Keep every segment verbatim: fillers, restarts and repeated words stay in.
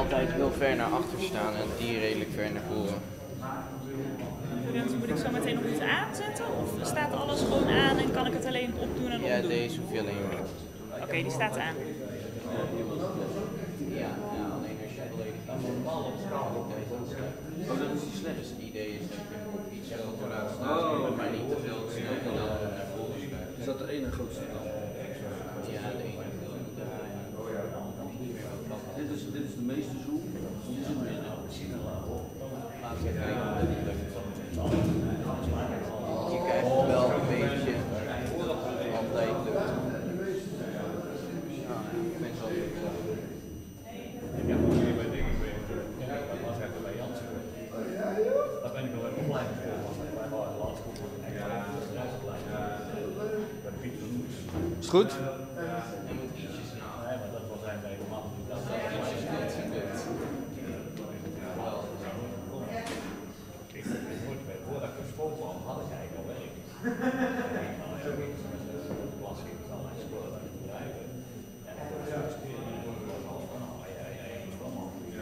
altijd heel ver naar achter staan en die redelijk ver naar voren. Moet ik zo meteen nog iets aanzetten? Of staat alles gewoon aan en kan ik het alleen opdoen en Ja, omdoen? deze hoef je alleen maar op. Oké, okay, die staat aan. Ja, ja, alleen als je volledig normaal op kwaliteit is. Oh, dat is die snel. Dus het idee is dat je op iets groter laat staan, oh, maar niet te veel te snel en dan naar voren schuift. Is dat de ene grootste dan? Ja, de ene grootste. Dit is, dit is de meeste zoom. Dit is het midden. Laat ik kijken of het lukt. Je krijgt het wel een beetje altijd lukt. Ik heb nog jullie bij dingen geweest. Dat was even bij Janssen. Daar ben ik wel even opleiding gegaan. Wij waren de laatste groep. Bij de Piet van Loes. Is het goed? En moet ietsjes naar. Nee, maar dat was zijn bij de man. Dat was Ietsjes naar het lukt. ik nooit bij voordat ik gesproken kwam, had ik eigenlijk al werk. Klas ging het al in school en bedrijven. En ik was zo studeren. Oh ja, ja, ja, dat was wel goed.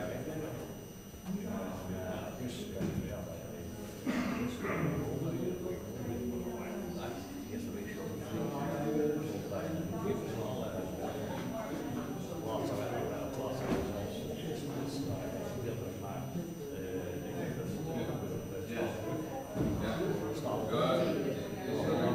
Dus ja, eerste week zo. Ja.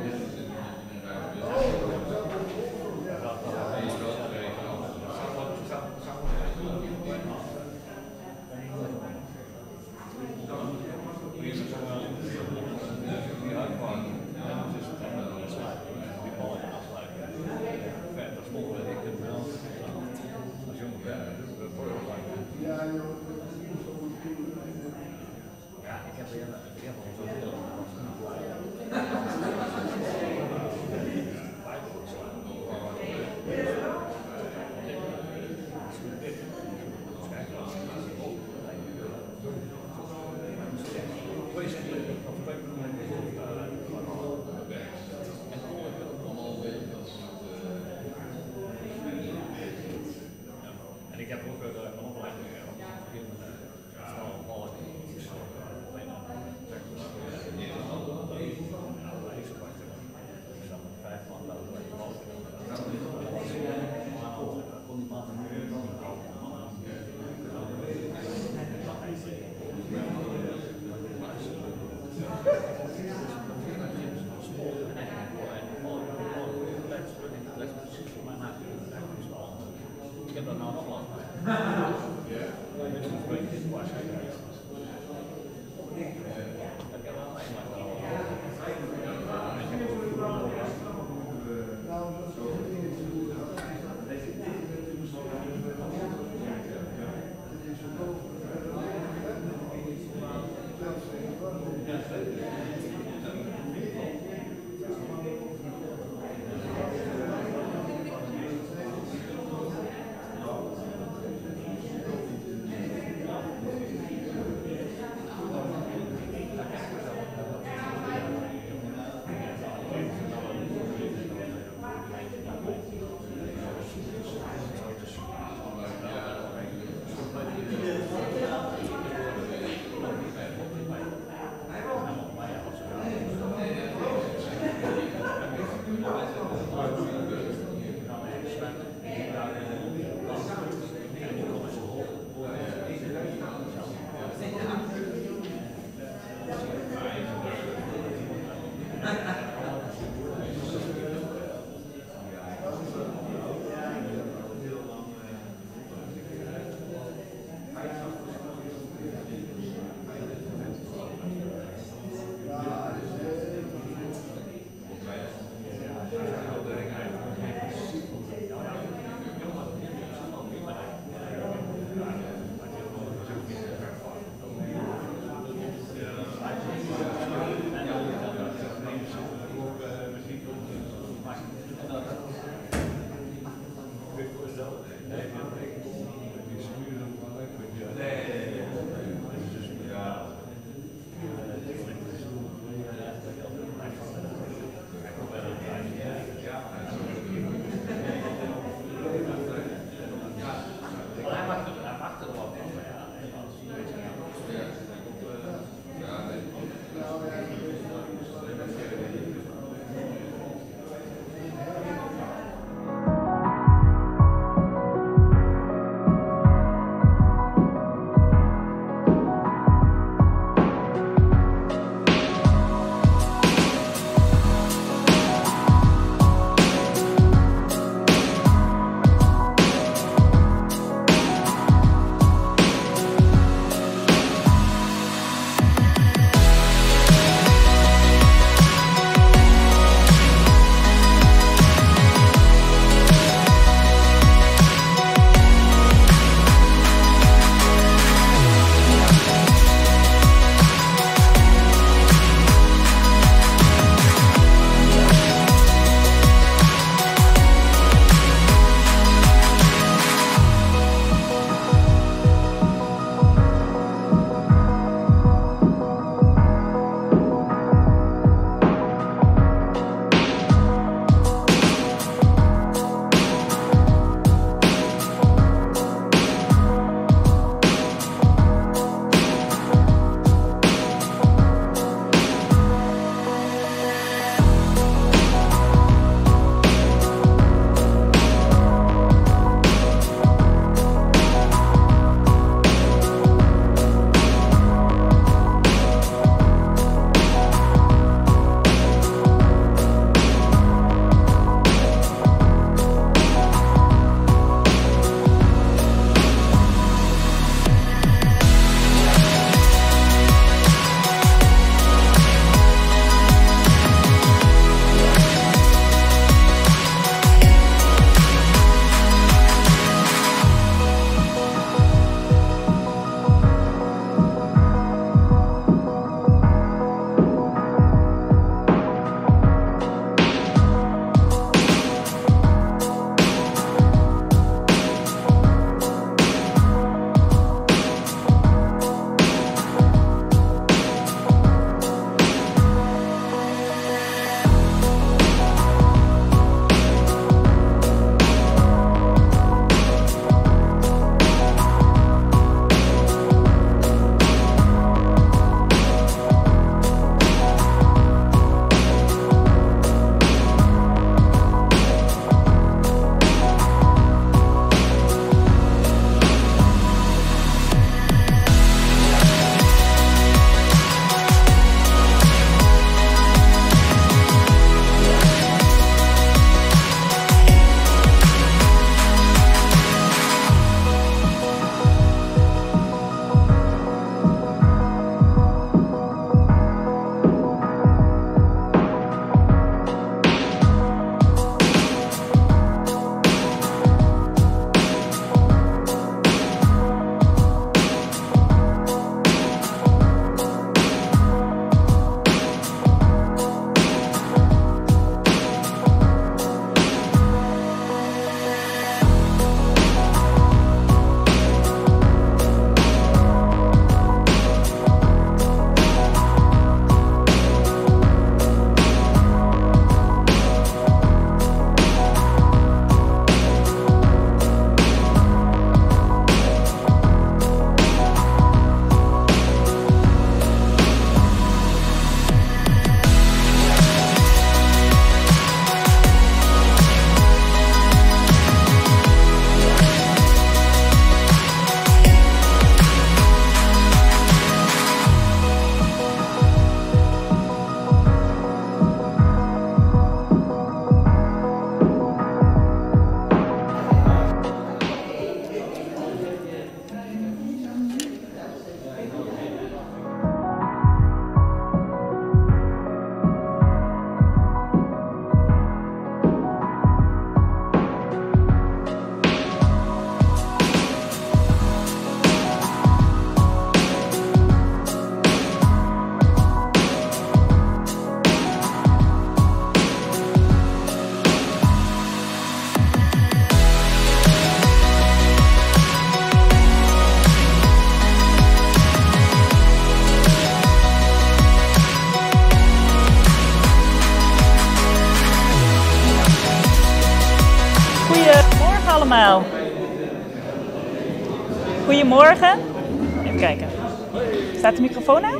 goedemorgen. Even kijken. Staat de microfoon aan?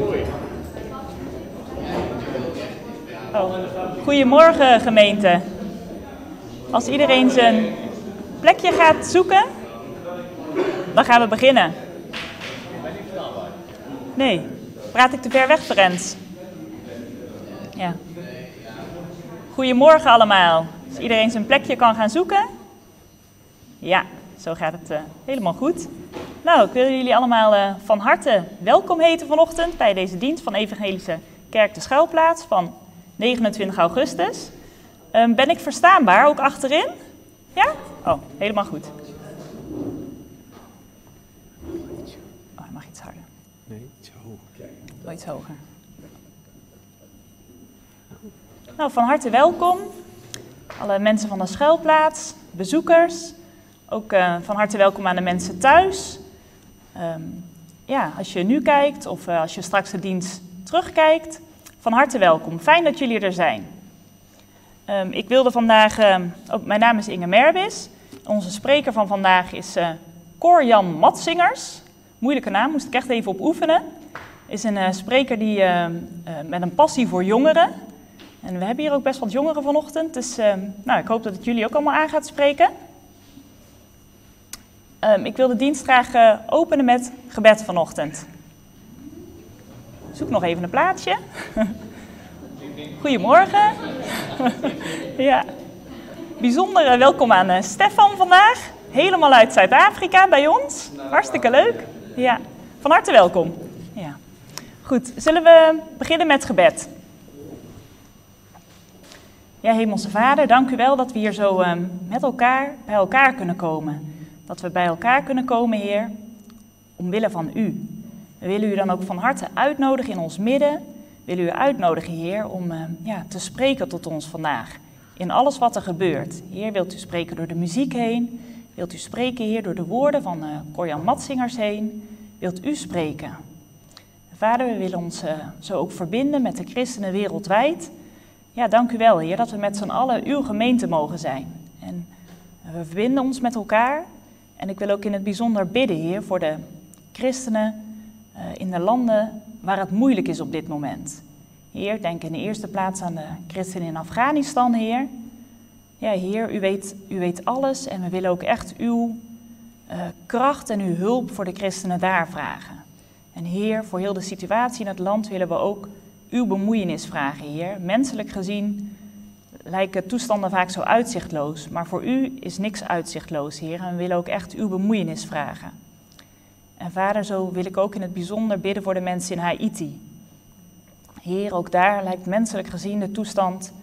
Oh. Goedemorgen gemeente. Als iedereen zijn plekje gaat zoeken, dan gaan we beginnen. Nee, praat ik te ver weg, Frens? Ja. Goedemorgen allemaal. Als iedereen zijn plekje kan gaan zoeken. Ja, zo gaat het uh, helemaal goed. Nou, ik wil jullie allemaal uh, van harte welkom heten vanochtend bij deze dienst van Evangelische Kerk de Schuilplaats van negenentwintig augustus. Um, ben ik verstaanbaar, ook achterin? Ja? Oh, helemaal goed. Oh, hij mag iets harder. Nee, iets hoger. Oh, iets hoger. Nou, van harte welkom. Alle mensen van de Schuilplaats, bezoekers. Ook uh, van harte welkom aan de mensen thuis. Um, ja, als je nu kijkt of uh, als je straks de dienst terugkijkt, van harte welkom. Fijn dat jullie er zijn. Um, ik wilde vandaag, uh, oh, mijn naam is Inge Merbis. Onze spreker van vandaag is uh, Cor-Jan Matsingers. Moeilijke naam, moest ik echt even op oefenen. Is een uh, spreker die, uh, uh, met een passie voor jongeren. En we hebben hier ook best wat jongeren vanochtend. Dus uh, nou, ik hoop dat het jullie ook allemaal aan gaat spreken. Um, ik wil de dienst graag uh, openen met gebed vanochtend. Zoek nog even een plaatsje. Goedemorgen. Ja. Bijzonder uh, welkom aan uh, Stefan vandaag. Helemaal uit Zuid-Afrika bij ons. Hartstikke leuk. Ja. Van harte welkom. Ja. Goed, zullen we beginnen met gebed? Ja, Hemelse Vader, dank u wel dat we hier zo uh, met elkaar bij elkaar kunnen komen. Dat we bij elkaar kunnen komen, Heer, omwille van u. We willen u dan ook van harte uitnodigen in ons midden. We willen u uitnodigen, Heer, om uh, ja, te spreken tot ons vandaag. In alles wat er gebeurt. Heer, wilt u spreken door de muziek heen? Wilt u spreken, Heer, door de woorden van uh, Cor-Jan Matsingers heen? Wilt u spreken? Vader, we willen ons uh, zo ook verbinden met de christenen wereldwijd. Ja, dank u wel, Heer, dat we met z'n allen uw gemeente mogen zijn. En uh, we verbinden ons met elkaar. En ik wil ook in het bijzonder bidden, Heer, voor de christenen uh, in de landen waar het moeilijk is op dit moment. Heer, denk in de eerste plaats aan de christenen in Afghanistan, Heer. Ja, Heer, u weet, u weet alles en we willen ook echt uw uh, kracht en uw hulp voor de christenen daar vragen. En Heer, voor heel de situatie in het land willen we ook uw bemoeienis vragen, Heer. Menselijk gezien lijken toestanden vaak zo uitzichtloos, maar voor u is niks uitzichtloos, Heer. En we willen ook echt uw bemoeienis vragen. En Vader, zo wil ik ook in het bijzonder bidden voor de mensen in Haiti. Heer, ook daar lijkt menselijk gezien de toestand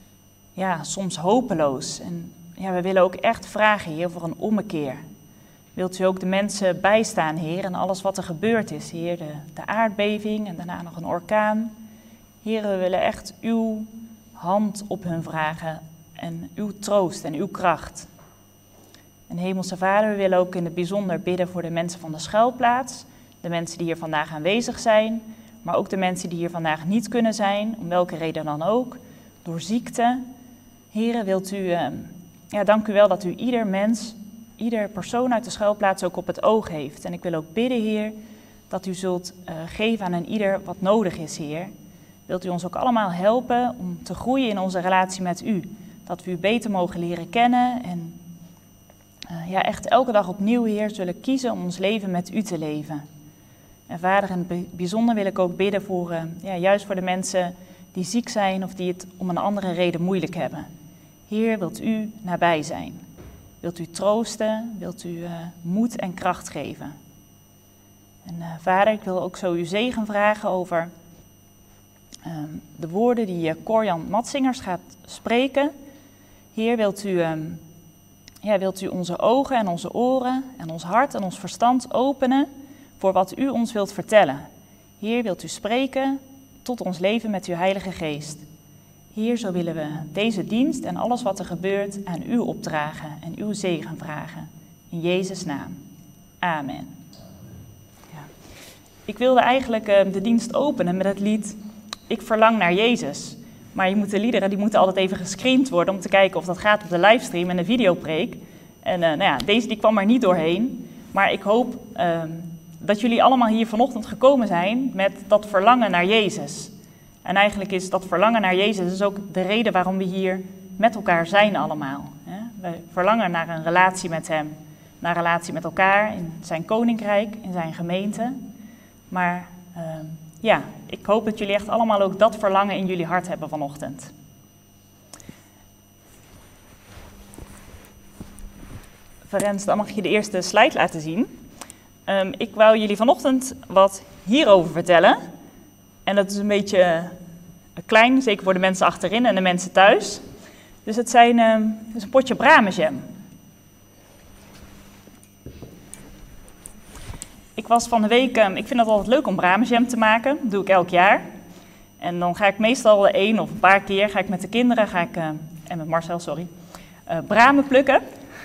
ja, soms hopeloos. En ja, we willen ook echt vragen, Heer, voor een ommekeer. Wilt u ook de mensen bijstaan, Heer, en alles wat er gebeurd is, Heer, de, de aardbeving en daarna nog een orkaan. Heer, we willen echt uw hand op hun vragen en uw troost en uw kracht. En Hemelse Vader, we willen ook in het bijzonder bidden voor de mensen van de Schuilplaats, de mensen die hier vandaag aanwezig zijn, maar ook de mensen die hier vandaag niet kunnen zijn, om welke reden dan ook, door ziekte. Heer, wilt u, uh, ja, dank u wel dat u ieder mens, ieder persoon uit de Schuilplaats ook op het oog heeft. En ik wil ook bidden, Heer, dat u zult uh, geven aan een ieder wat nodig is, Heer. Wilt u ons ook allemaal helpen om te groeien in onze relatie met u. Dat we u beter mogen leren kennen en uh, ja, echt elke dag opnieuw, Heer, zullen kiezen om ons leven met u te leven. En Vader, in het bijzonder wil ik ook bidden voor, uh, ja, juist voor de mensen die ziek zijn of die het om een andere reden moeilijk hebben. Heer, wilt u nabij zijn? Wilt u troosten? Wilt u uh, moed en kracht geven? En uh, Vader, ik wil ook zo uw zegen vragen over uh, de woorden die uh, Cor-Jan Matsingers gaat spreken. Heer, wilt u, uh, ja, wilt u onze ogen en onze oren en ons hart en ons verstand openen voor wat u ons wilt vertellen. Heer, wilt u spreken tot ons leven met uw Heilige Geest. Heer, zo willen we deze dienst en alles wat er gebeurt aan u opdragen en uw zegen vragen. In Jezus' naam. Amen. Ja. Ik wilde eigenlijk uh, de dienst openen met het lied Ik verlang naar Jezus. Maar je moet de liederen die moeten altijd even gescreend worden om te kijken of dat gaat op de livestream en de videopreek. En uh, nou ja, deze die kwam er niet doorheen. Maar ik hoop uh, dat jullie allemaal hier vanochtend gekomen zijn met dat verlangen naar Jezus. En eigenlijk is dat verlangen naar Jezus is ook de reden waarom we hier met elkaar zijn allemaal. Hè? We verlangen naar een relatie met Hem, naar een relatie met elkaar in zijn koninkrijk, in zijn gemeente. Maar uh, ja, ik hoop dat jullie echt allemaal ook dat verlangen in jullie hart hebben vanochtend. Ferenc, dan mag je de eerste slide laten zien. Um, ik wou jullie vanochtend wat hierover vertellen. En dat is een beetje klein, zeker voor de mensen achterin en de mensen thuis. Dus het, zijn, um, het is een potje bramenjam. Ik was van de week, um, ik vind het altijd leuk om bramenjam te maken. Dat doe ik elk jaar. En dan ga ik meestal één of een paar keer ga ik met de kinderen, ga ik, uh, en met Marcel, sorry, uh, bramen plukken.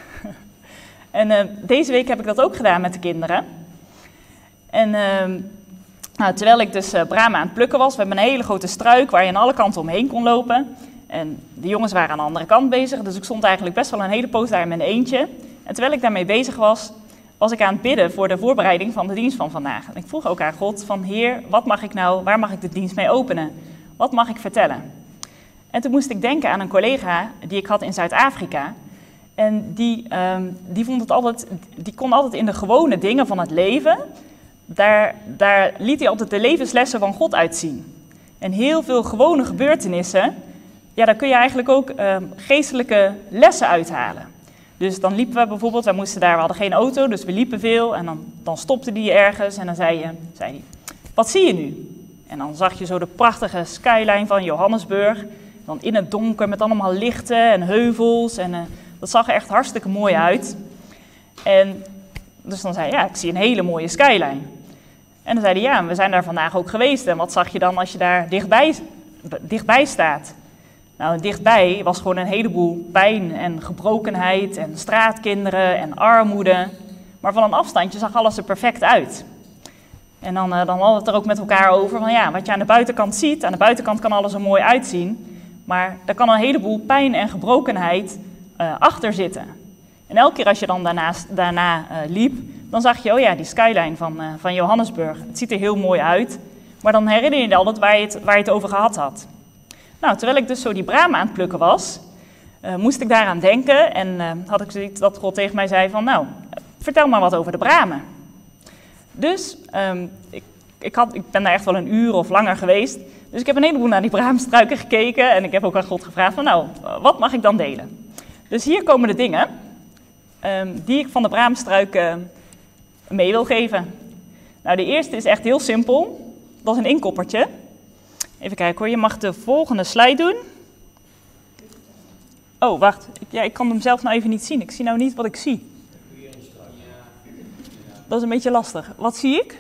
En uh, deze week heb ik dat ook gedaan met de kinderen. En uh, nou, terwijl ik dus uh, bramen aan het plukken was, we hebben een hele grote struik waar je aan alle kanten omheen kon lopen. En de jongens waren aan de andere kant bezig, dus ik stond eigenlijk best wel een hele poos daar in mijn eentje. En terwijl ik daarmee bezig was, was ik aan het bidden voor de voorbereiding van de dienst van vandaag. En ik vroeg ook aan God van, Heer, wat mag ik nou, waar mag ik de dienst mee openen? Wat mag ik vertellen? En toen moest ik denken aan een collega die ik had in Zuid-Afrika. En die, um, die, vond het altijd, die kon altijd in de gewone dingen van het leven, daar, daar liet hij altijd de levenslessen van God uitzien. En heel veel gewone gebeurtenissen, ja, daar kun je eigenlijk ook um, geestelijke lessen uithalen. Dus dan liepen we bijvoorbeeld, wij moesten daar, we hadden geen auto, dus we liepen veel. En dan, dan stopte die ergens en dan zei, je, zei hij, wat zie je nu? En dan zag je zo de prachtige skyline van Johannesburg. Dan in het donker met allemaal lichten en heuvels en... Uh, Dat zag er echt hartstikke mooi uit. En dus dan zei hij, ja, ik zie een hele mooie skyline. En dan zei hij, ja, we zijn daar vandaag ook geweest. En wat zag je dan als je daar dichtbij, dichtbij staat? Nou, dichtbij was gewoon een heleboel pijn en gebrokenheid en straatkinderen en armoede. Maar van een afstandje zag alles er perfect uit. En dan, dan hadden we het er ook met elkaar over van, ja, wat je aan de buitenkant ziet, aan de buitenkant kan alles er mooi uitzien. Maar er kan een heleboel pijn en gebrokenheid Uh, achter zitten. En elke keer als je dan daarnaast, daarna uh, liep, dan zag je, oh ja, die skyline van, uh, van Johannesburg. Het ziet er heel mooi uit, maar dan herinner je je altijd waar je, het, waar je het over gehad had. Nou, terwijl ik dus zo die bramen aan het plukken was, uh, moest ik daaraan denken en uh, had ik zoiets dat God tegen mij zei van, nou, vertel maar wat over de bramen. Dus um, ik, ik, had, ik ben daar echt wel een uur of langer geweest, dus ik heb een heleboel naar die bramenstruiken gekeken en ik heb ook aan God gevraagd van, nou, wat mag ik dan delen? Dus hier komen de dingen um, die ik van de braamstruik uh, mee wil geven. Nou, de eerste is echt heel simpel. Dat is een inkoppertje. Even kijken hoor, je mag de volgende slide doen. Oh, wacht. Ja, ik kan hem zelf nou even niet zien. Ik zie nou niet wat ik zie. Dat is een beetje lastig. Wat zie ik?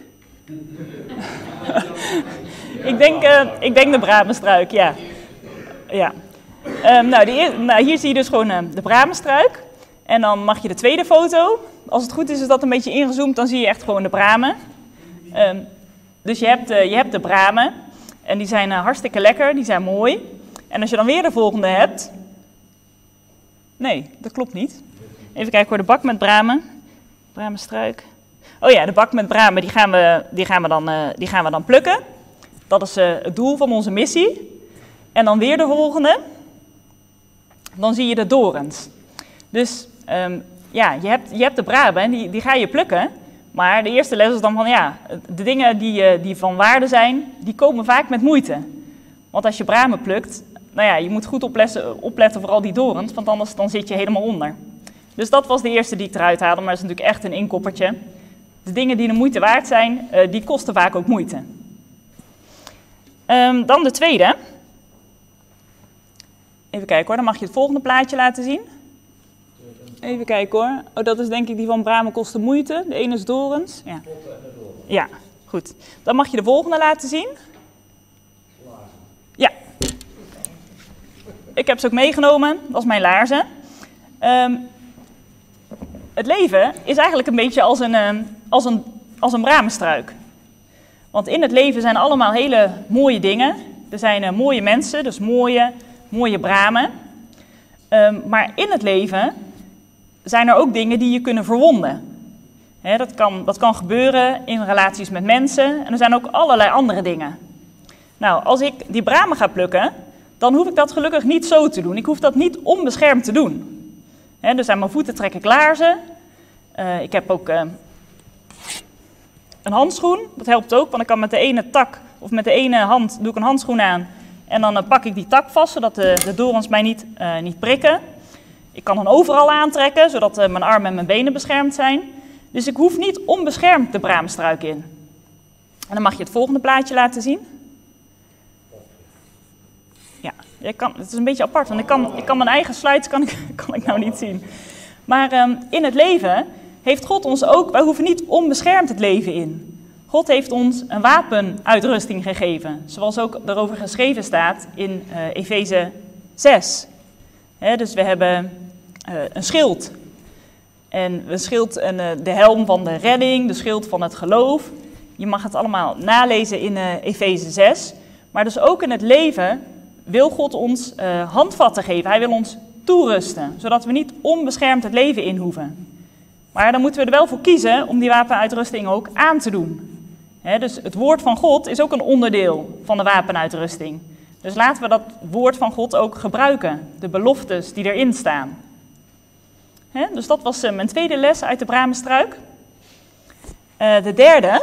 ik, denk, uh, ik denk de bramenstruik, ja. Ja. Um, nou, de, nou, hier zie je dus gewoon uh, de bramenstruik. En dan mag je de tweede foto. Als het goed is, is dat een beetje ingezoomd, dan zie je echt gewoon de bramen. Um, dus je hebt, uh, je hebt de bramen. En die zijn uh, hartstikke lekker, die zijn mooi. En als je dan weer de volgende hebt... Nee, dat klopt niet. Even kijken hoor, de bak met bramen. Bramenstruik. Oh ja, de bak met bramen, die gaan we, die gaan we, dan, uh, die gaan we dan plukken. Dat is uh, het doel van onze missie. En dan weer de volgende... Dan zie je de dorens. Dus um, ja, je hebt, je hebt de bramen, die, die ga je plukken. Maar de eerste les is dan van, ja, de dingen die, uh, die van waarde zijn, die komen vaak met moeite. Want als je bramen plukt, nou ja, je moet goed opletten, opletten voor al die dorens, want anders dan zit je helemaal onder. Dus dat was de eerste die ik eruit haalde, maar dat is natuurlijk echt een inkoppertje. De dingen die de moeite waard zijn, uh, die kosten vaak ook moeite. Um, dan de tweede. Even kijken hoor, dan mag je het volgende plaatje laten zien. Even kijken hoor. Oh, dat is denk ik die van bramen kosten moeite. De ene is dorens. Ja. Ja, goed. Dan mag je de volgende laten zien. Ja. Ik heb ze ook meegenomen. Dat is mijn laarzen. Um, het leven is eigenlijk een beetje als een, um, als een, als een bramenstruik. Want in het leven zijn allemaal hele mooie dingen. Er zijn uh, mooie mensen, dus mooie... mooie bramen. Um, maar in het leven zijn er ook dingen die je kunnen verwonden. He, dat, kan, dat kan gebeuren in relaties met mensen en er zijn ook allerlei andere dingen. Nou, als ik die bramen ga plukken, dan hoef ik dat gelukkig niet zo te doen. Ik hoef dat niet onbeschermd te doen. He, dus aan mijn voeten trek ik laarzen. Uh, ik heb ook uh, een handschoen, dat helpt ook, want ik kan met de ene tak of met de ene hand doe ik een handschoen aan en dan uh, pak ik die tak vast, zodat de, de dorens mij niet, uh, niet prikken. Ik kan dan overal aantrekken, zodat uh, mijn armen en mijn benen beschermd zijn. Dus ik hoef niet onbeschermd de braamstruik in. En dan mag je het volgende plaatje laten zien. Ja, je kan, het is een beetje apart, want ik kan, ik kan mijn eigen slides kan ik, kan ik nou niet zien. Maar um, in het leven heeft God ons ook, wij hoeven niet onbeschermd het leven in. God heeft ons een wapenuitrusting gegeven, zoals ook erover geschreven staat in uh, Efeze zes. He, dus we hebben uh, een schild. En een schild, en, uh, de helm van de redding, de schild van het geloof. Je mag het allemaal nalezen in uh, Efeze zes. Maar dus ook in het leven wil God ons uh, handvatten geven. Hij wil ons toerusten, zodat we niet onbeschermd het leven in hoeven. Maar dan moeten we er wel voor kiezen om die wapenuitrusting ook aan te doen. He, dus het woord van God is ook een onderdeel van de wapenuitrusting. Dus laten we dat woord van God ook gebruiken, de beloftes die erin staan. He, dus dat was uh, mijn tweede les uit de bramenstruik. Uh, de derde,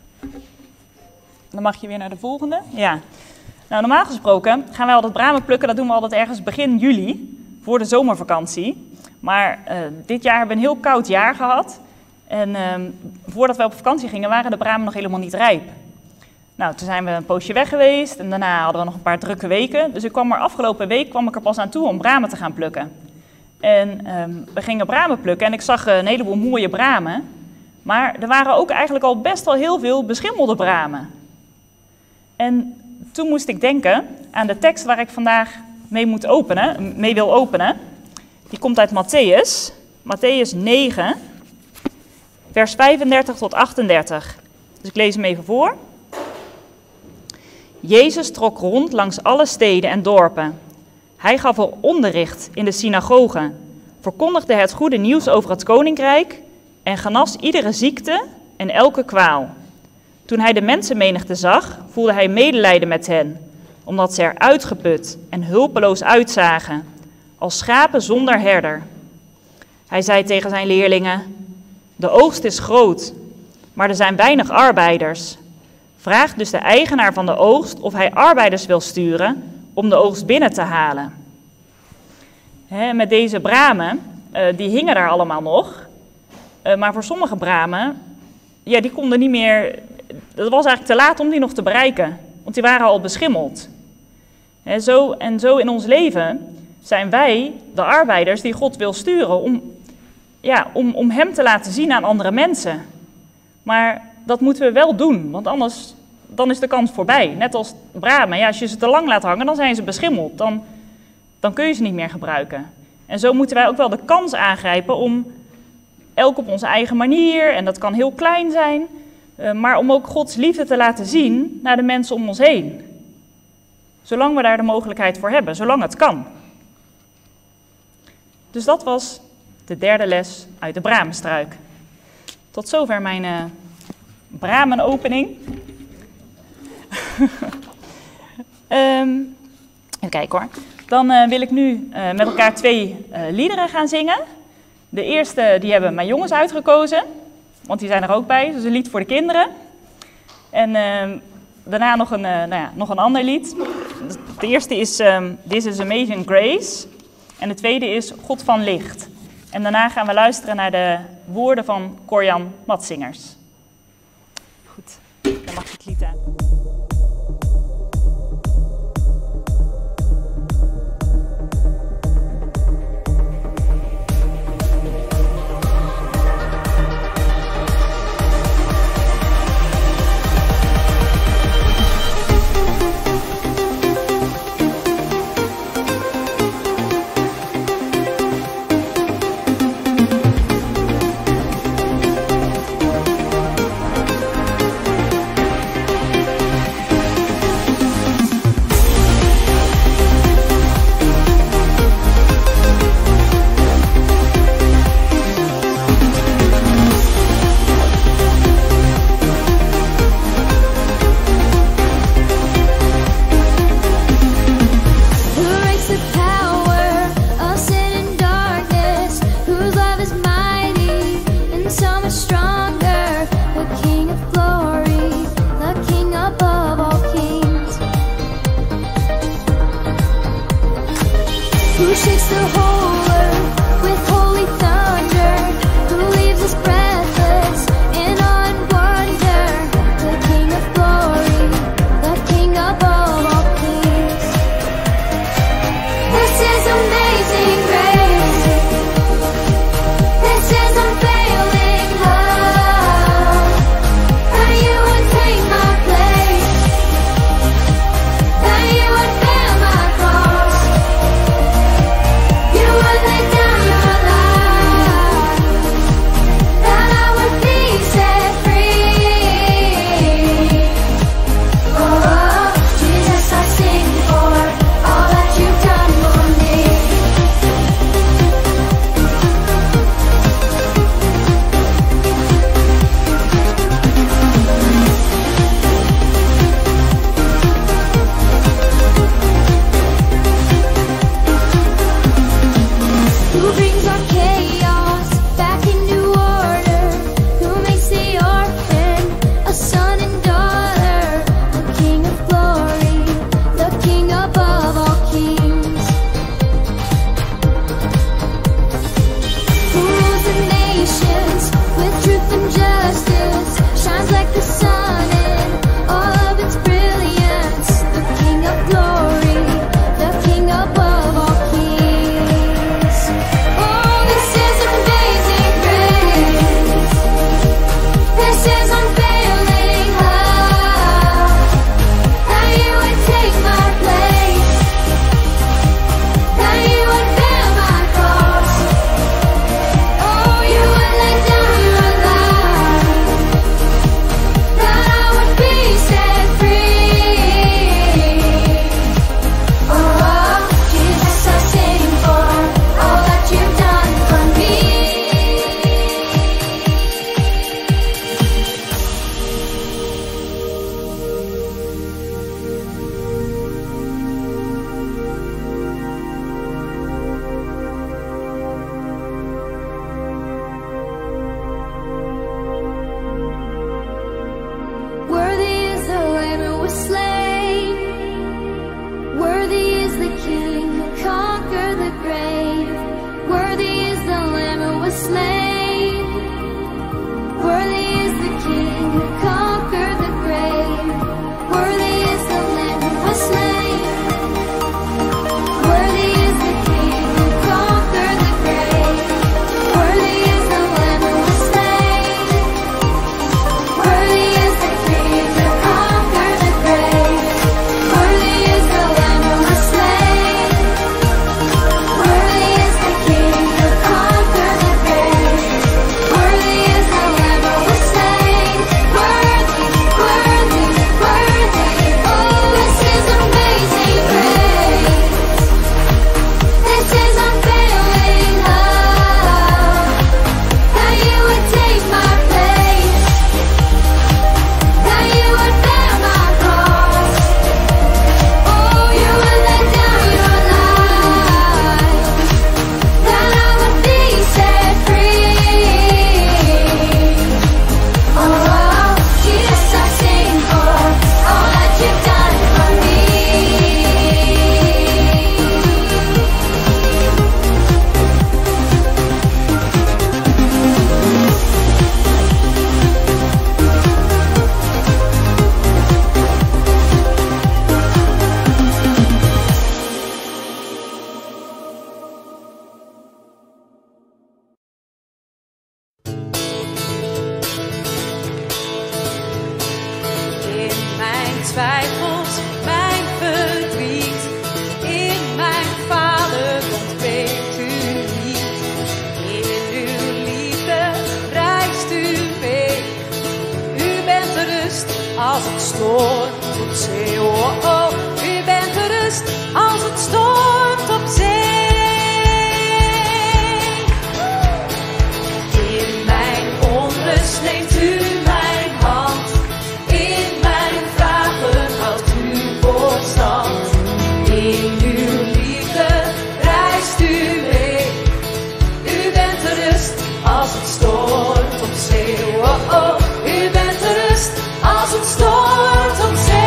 dan mag je weer naar de volgende. Ja. Nou, normaal gesproken gaan wij altijd bramen plukken, dat doen we altijd ergens begin juli, voor de zomervakantie. Maar uh, dit jaar hebben we een heel koud jaar gehad. En uh, voordat we op vakantie gingen, waren de bramen nog helemaal niet rijp. Nou, toen zijn we een poosje weg geweest en daarna hadden we nog een paar drukke weken. Dus ik kwam er afgelopen week kwam ik er pas aan toe om bramen te gaan plukken. En um, we gingen bramen plukken en ik zag een heleboel mooie bramen. Maar er waren ook eigenlijk al best wel heel veel beschimmelde bramen. En toen moest ik denken aan de tekst waar ik vandaag mee, moet openen, mee wil openen. Die komt uit Matthäus, Matthäus negen, vers vijfendertig tot achtendertig. Dus ik lees hem even voor. Jezus trok rond langs alle steden en dorpen. Hij gaf er onderricht in de synagogen, verkondigde het goede nieuws over het koninkrijk en genas iedere ziekte en elke kwaal. Toen hij de mensenmenigte zag, voelde hij medelijden met hen, omdat ze er uitgeput en hulpeloos uitzagen, als schapen zonder herder. Hij zei tegen zijn leerlingen: de oogst is groot, maar er zijn weinig arbeiders. Vraag dus de eigenaar van de oogst of hij arbeiders wil sturen om de oogst binnen te halen. He, met deze bramen, uh, die hingen daar allemaal nog. Uh, maar voor sommige bramen, ja, die konden niet meer. Het was eigenlijk te laat om die nog te bereiken, want die waren al beschimmeld. He, zo, en zo in ons leven zijn wij de arbeiders die God wil sturen om, ja, om, om hem te laten zien aan andere mensen. Maar dat moeten we wel doen, want anders dan is de kans voorbij. Net als bramen, ja, als je ze te lang laat hangen, dan zijn ze beschimmeld. Dan, dan kun je ze niet meer gebruiken. En zo moeten wij ook wel de kans aangrijpen om elk op onze eigen manier, en dat kan heel klein zijn, uh, maar om ook Gods liefde te laten zien naar de mensen om ons heen. Zolang we daar de mogelijkheid voor hebben, zolang het kan. Dus dat was de derde les uit de bramenstruik. Tot zover mijn uh, bramenopening. um, even kijken hoor. Dan uh, wil ik nu uh, met elkaar twee uh, liederen gaan zingen. De eerste die hebben mijn jongens uitgekozen, want die zijn er ook bij. Dus een lied voor de kinderen. En uh, daarna nog een, uh, nou ja, nog een ander lied. De eerste is um, This is Amazing Grace. En de tweede is God van Licht. En daarna gaan we luisteren naar de woorden van Cor-Jan Matzingers. Goed, dan mag je het lied aan. twijfels, mijn verdriet. In mijn vaderland weet u niet. In uw liefde reist u mee. U bent de rust als het stormt op zee. Oh, oh. U bent de rust als het stormt op zee. In mijn onrust neemt u mijn hand. In mijn vragen houdt u voorstand. In uw liefde reist u mee. U bent de rust als het stormt op zee. Oh, oh. U bent de rust als het stormt op zee.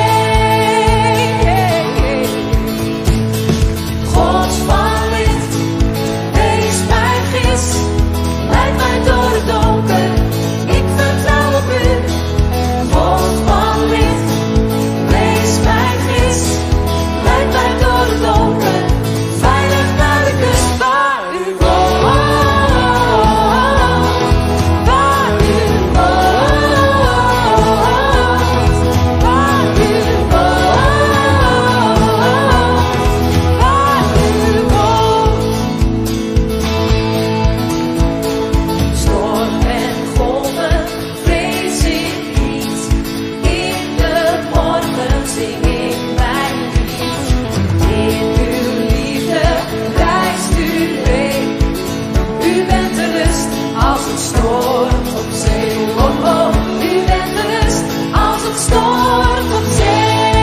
God van licht, wees mijn gis. Leid mij door het donker, ik vertrouw op u. God van licht, wees mijn gis. Leid mij door het donker, veilig naar de kust waar u woont. Waar u woont. Waar u woont. Waar u woont. Storm en golven vrees ik niet. In de morgen zing ik mijn lied. In uw liefde reist u mee. U bent de rust als het stormt op zee. Oh, oh. U bent de rust als het stormt op zee.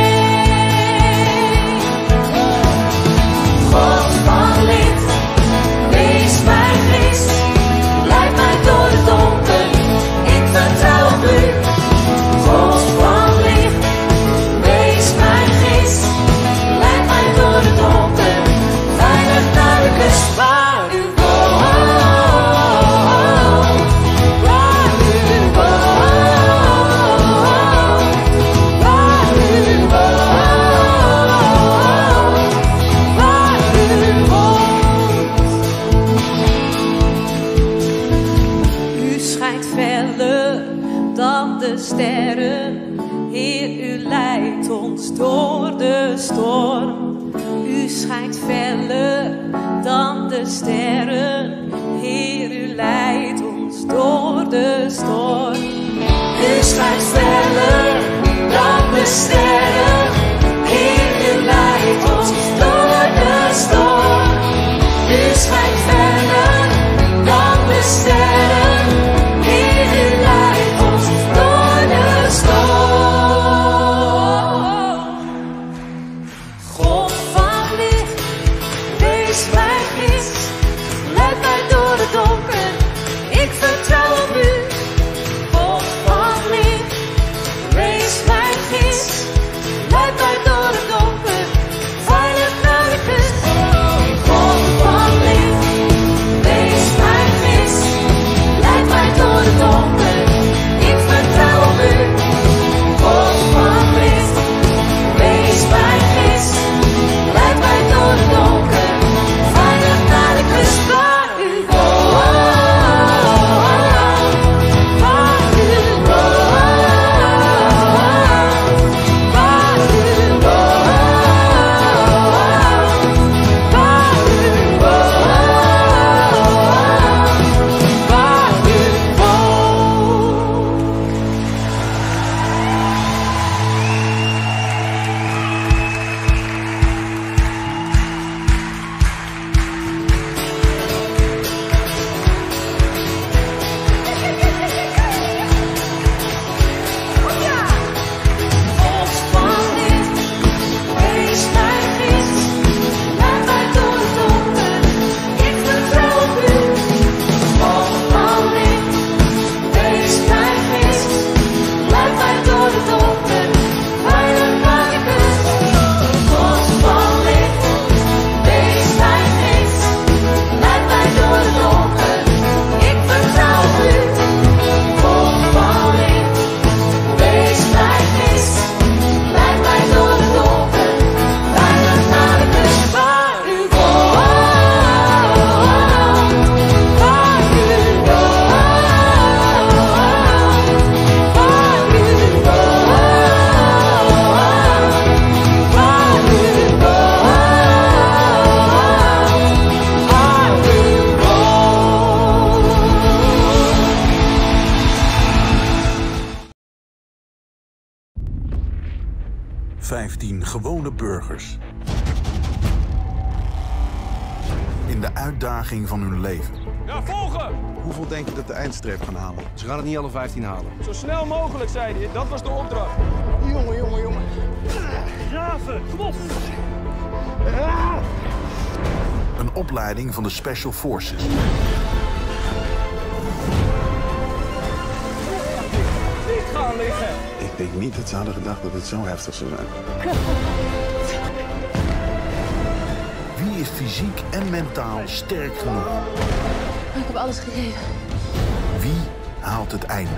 God van licht, wees mijn geest. Leid mij door het donker, ik vertrouw op u. God van licht, wees mijn geest. Leid mij door het donker, veilig naar de kust waar u woont. Waar u woont. Waar u woont. Waar u woont. U schijnt feller dan de sterren. Heer, u leidt ons door de storm. U schijnt feller dan de sterren. Heer, u leidt ons door de storm. U schijnt feller dan de sterren. Heer, u leidt ons door de storm. U schijnt feller dan de sterren. Heer, u leidt ons door de storm. God van licht, wees mijn gis. Leid mij door het donker, ik vertrouw op u. God van licht, vijftien gewone burgers. In de uitdaging van hun leven. Ja, volgen! Hoeveel denk je dat de eindstreep gaan halen? Ze gaan het niet alle vijftien halen. Zo snel mogelijk, zei hij. Dat was de opdracht. Jongen, jongen, jongen. Graven, kom op! Een opleiding van de Special Forces. Niet gaan liggen! Ik denk niet dat ze hadden gedacht dat het zo heftig zou zijn. Wie is fysiek en mentaal sterk genoeg? Ik heb alles gegeven. Wie haalt het einde?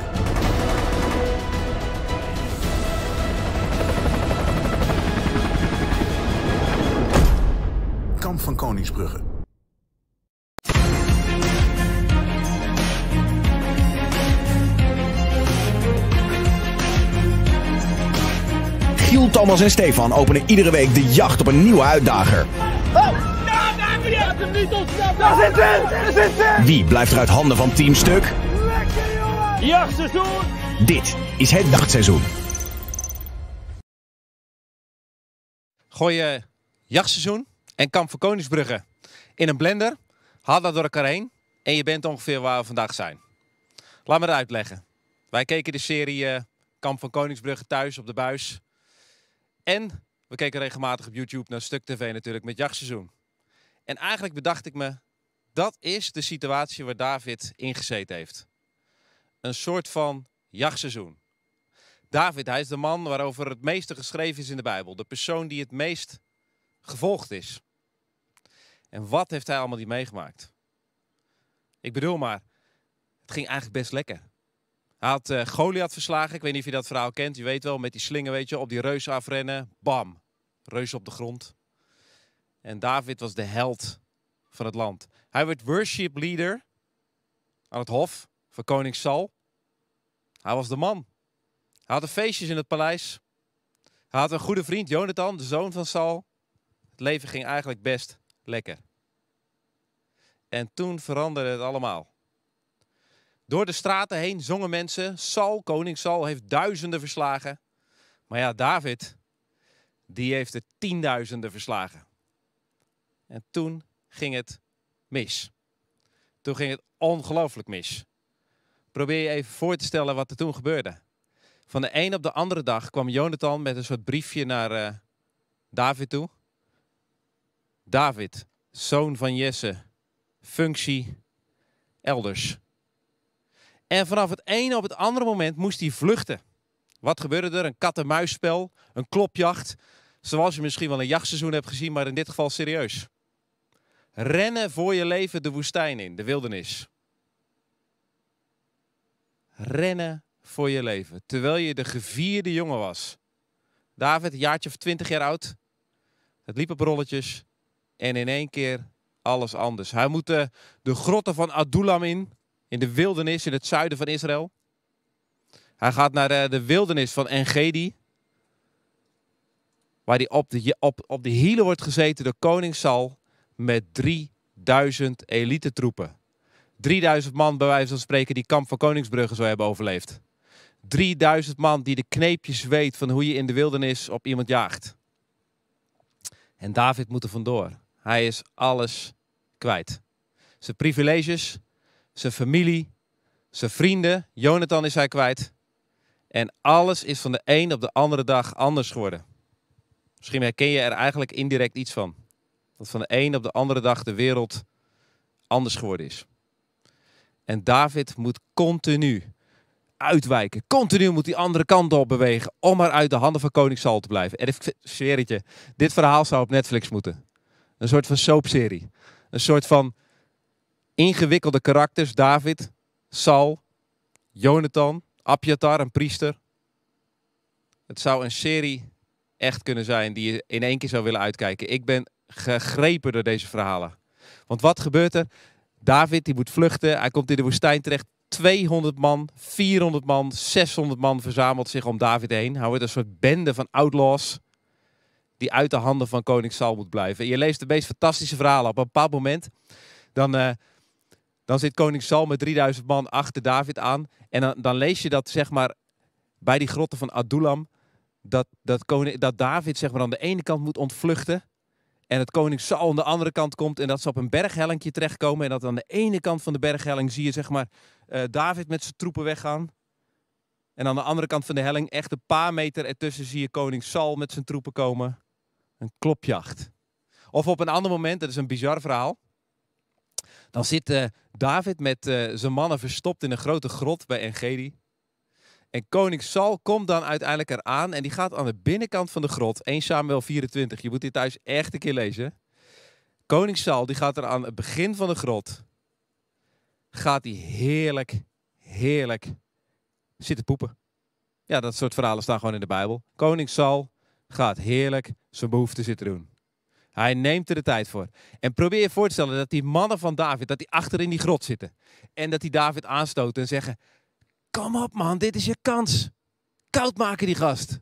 Kamp van Koningsbrugge. Giel, Thomas en Stefan openen iedere week de jacht op een nieuwe uitdager. Wie blijft er uit handen van Team Stuk? Jachtseizoen! Dit is het jachtseizoen. Gooi je jachtseizoen en Kamp van Koningsbrugge in een blender, haal dat door elkaar heen en je bent ongeveer waar we vandaag zijn. Laat me het uitleggen. Wij keken de serie uh, Kamp van Koningsbrugge thuis op de buis. En we keken regelmatig op YouTube naar Stuk T V natuurlijk met jachtseizoen. En eigenlijk bedacht ik me, dat is de situatie waar David in gezeten heeft. Een soort van jachtseizoen. David, hij is de man waarover het meeste geschreven is in de Bijbel. De persoon die het meest gevolgd is. En wat heeft hij allemaal niet meegemaakt? Ik bedoel maar, het ging eigenlijk best lekker. Hij had uh, Goliath verslagen. Ik weet niet of je dat verhaal kent. Je weet wel, met die slingen, weet je, op die reus afrennen. Bam, reus op de grond. En David was de held van het land. Hij werd worship leader aan het hof van koning Saul. Hij was de man. Hij had de feestjes in het paleis. Hij had een goede vriend, Jonathan, de zoon van Saul. Het leven ging eigenlijk best lekker. En toen veranderde het allemaal. Door de straten heen zongen mensen. Saul, koning Saul, heeft duizenden verslagen. Maar ja, David, die heeft er tienduizenden verslagen. En toen ging het mis. Toen ging het ongelooflijk mis. Probeer je even voor te stellen wat er toen gebeurde. Van de een op de andere dag kwam Jonathan met een soort briefje naar uh, David toe. David, zoon van Jesse, functie elders. En vanaf het ene op het andere moment moest hij vluchten. Wat gebeurde er? Een kat-en-muisspel, een klopjacht. Zoals je misschien wel een jachtseizoen hebt gezien, maar in dit geval serieus. Rennen voor je leven de woestijn in, de wildernis. Rennen voor je leven, terwijl je de gevierde jongen was. David, een jaartje of twintig jaar oud. Het liep op rolletjes. En in één keer alles anders. Hij moet de, de grotten van Adullam in. In de wildernis in het zuiden van Israël. Hij gaat naar de, de wildernis van En-Gedi. Waar hij op de, op, op de hielen wordt gezeten door koning Saul. Met drieduizend elite troepen. drieduizend man bij wijze van spreken die Kamp van Koningsbrugge zou hebben overleefd. drieduizend man die de kneepjes weet van hoe je in de wildernis op iemand jaagt. En David moet er vandoor. Hij is alles kwijt. Zijn privileges, zijn familie, zijn vrienden. Jonathan is hij kwijt. En alles is van de een op de andere dag anders geworden. Misschien herken je er eigenlijk indirect iets van. Dat van de een op de andere dag de wereld anders geworden is. En David moet continu uitwijken. Continu moet die andere kant op bewegen om maar uit de handen van koning Saul te blijven. En ik zweer het je, dit verhaal zou op Netflix moeten. Een soort van soapserie. Een soort van ingewikkelde karakters. David, Saul, Jonathan, Abjatar, een priester. Het zou een serie echt kunnen zijn die je in één keer zou willen uitkijken. Ik ben gegrepen door deze verhalen. Want wat gebeurt er? David die moet vluchten. Hij komt in de woestijn terecht. tweehonderd man, vierhonderd man, zeshonderd man verzamelt zich om David heen. Hij wordt een soort bende van outlaws die uit de handen van koning Saul moet blijven. En je leest de meest fantastische verhalen. Op een bepaald moment dan, uh, dan zit koning Saul met drieduizend man achter David aan. En dan, dan lees je dat zeg maar bij die grotten van Adullam. dat, dat, koning, dat David zeg maar aan de ene kant moet ontvluchten. En het koning Saul aan de andere kant komt. En dat ze op een berghellingje terechtkomen. En dat aan de ene kant van de berghelling zie je zeg maar uh, David met zijn troepen weggaan. En aan de andere kant van de helling, echt een paar meter ertussen, zie je koning Saul met zijn troepen komen. Een klopjacht. Of op een ander moment, dat is een bizar verhaal. Dan zit uh, David met uh, zijn mannen verstopt in een grote grot bij En-Gedi. En koning Saul komt dan uiteindelijk eraan en die gaat aan de binnenkant van de grot, Eerste Samuel vierentwintig, je moet dit thuis echt een keer lezen. Koning Saul die gaat er aan het begin van de grot, gaat hij heerlijk, heerlijk zitten poepen. Ja, dat soort verhalen staan gewoon in de Bijbel. Koning Saul gaat heerlijk zijn behoefte zitten doen. Hij neemt er de tijd voor. En probeer je voor te stellen dat die mannen van David, dat die achter in die grot zitten. En dat die David aanstoten en zeggen, kom op man, dit is je kans. Koud maken die gast.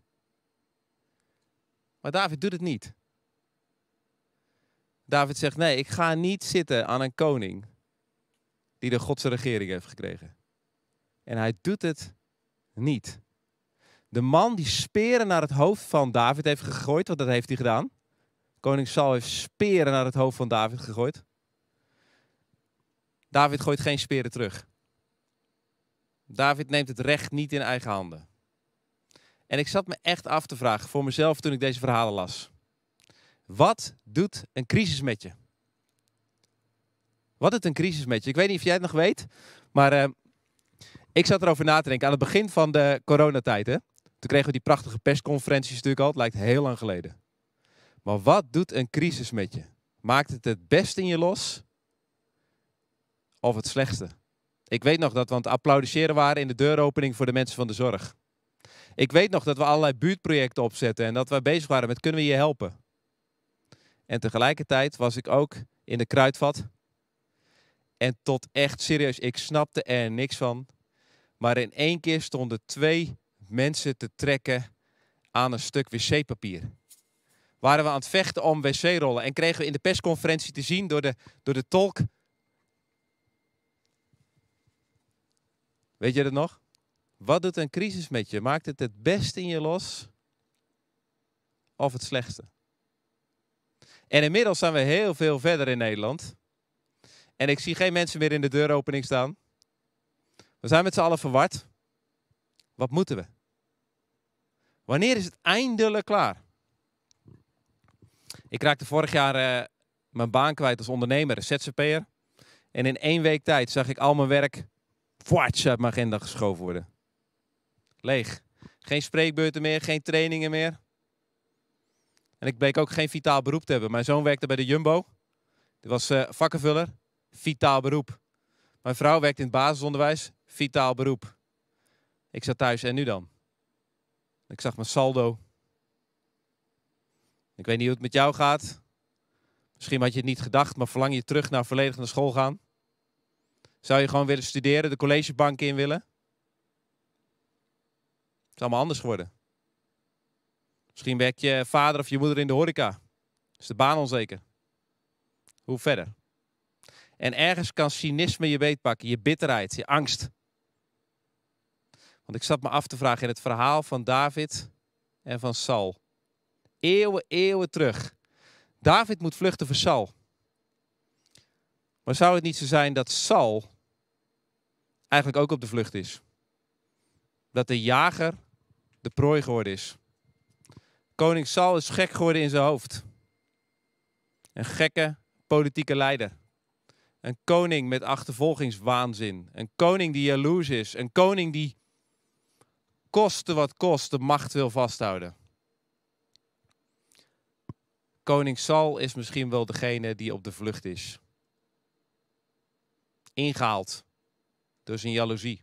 Maar David doet het niet. David zegt, nee, ik ga niet zitten aan een koning die de Godse regering heeft gekregen. En hij doet het niet. De man die speren naar het hoofd van David heeft gegooid, want dat heeft hij gedaan. Koning Saul heeft speren naar het hoofd van David gegooid. David gooit geen speren terug. David neemt het recht niet in eigen handen. En ik zat me echt af te vragen voor mezelf toen ik deze verhalen las. Wat doet een crisis met je? Wat doet een crisis met je? Ik weet niet of jij het nog weet, maar uh, ik zat erover na te denken aan het begin van de coronatijd. Hè? Toen kregen we die prachtige persconferenties natuurlijk al. Het lijkt heel lang geleden. Maar wat doet een crisis met je? Maakt het het beste in je los? Of het slechtste? Ik weet nog dat we aan het applaudisseren waren in de deuropening voor de mensen van de zorg. Ik weet nog dat we allerlei buurtprojecten opzetten en dat wij bezig waren met kunnen we je helpen? En tegelijkertijd was ik ook in de kruidvat. En tot echt serieus, ik snapte er niks van. Maar in één keer stonden twee mensen te trekken aan een stuk wc-papier. Waren we aan het vechten om wc-rollen en kregen we in de persconferentie te zien door de, door de tolk. Weet je dat nog? Wat doet een crisis met je? Maakt het het beste in je los of het slechtste? En inmiddels zijn we heel veel verder in Nederland. En ik zie geen mensen meer in de deuropening staan. We zijn met z'n allen verward. Wat moeten we? Wanneer is het eindelijk klaar? Ik raakte vorig jaar uh, mijn baan kwijt als ondernemer, Z Z P'er. En in één week tijd zag ik al mijn werk voarts uit mijn agenda geschoven worden. Leeg. Geen spreekbeurten meer, geen trainingen meer. En ik bleek ook geen vitaal beroep te hebben. Mijn zoon werkte bij de Jumbo. Die was uh, vakkenvuller. Vitaal beroep. Mijn vrouw werkt in het basisonderwijs. Vitaal beroep. Ik zat thuis en nu dan? Ik zag mijn saldo. Ik weet niet hoe het met jou gaat. Misschien had je het niet gedacht, maar verlang je terug naar volledig naar school gaan? Zou je gewoon willen studeren, de collegebank in willen? Het is allemaal anders geworden. Misschien werkt je vader of je moeder in de horeca. Is de baan onzeker. Hoe verder? En ergens kan cynisme je beetpakken, je bitterheid, je angst. Want ik zat me af te vragen in het verhaal van David en van Saul. Eeuwen, eeuwen terug. David moet vluchten voor Saul. Maar zou het niet zo zijn dat Saul eigenlijk ook op de vlucht is? Dat de jager de prooi geworden is. Koning Saul is gek geworden in zijn hoofd. Een gekke politieke leider. Een koning met achtervolgingswaanzin. Een koning die jaloers is. Een koning die koste wat kost de macht wil vasthouden. Koning Saul is misschien wel degene die op de vlucht is. Ingehaald door zijn jaloezie.